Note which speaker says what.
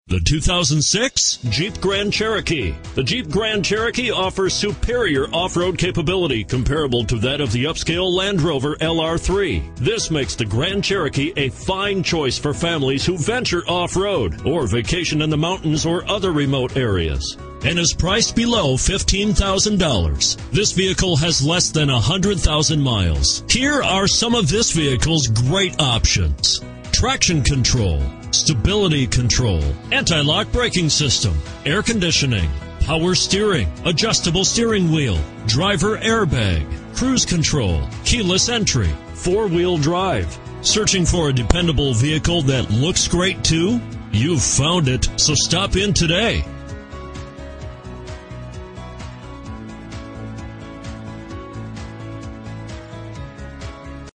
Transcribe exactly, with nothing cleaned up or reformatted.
Speaker 1: The two thousand six Jeep Grand Cherokee. The Jeep Grand Cherokee offers superior off-road capability comparable to that of the upscale Land Rover L R three. This makes the Grand Cherokee a fine choice for families who venture off-road or vacation in the mountains or other remote areas, and is priced below fifteen thousand dollars. This vehicle has less than one hundred thousand miles. Here are some of this vehicle's great options: traction control, stability control, anti-lock braking system, air conditioning, power steering, adjustable steering wheel, driver airbag, cruise control, keyless entry, four-wheel drive. Searching for a dependable vehicle that looks great too? You've found it, so stop in today.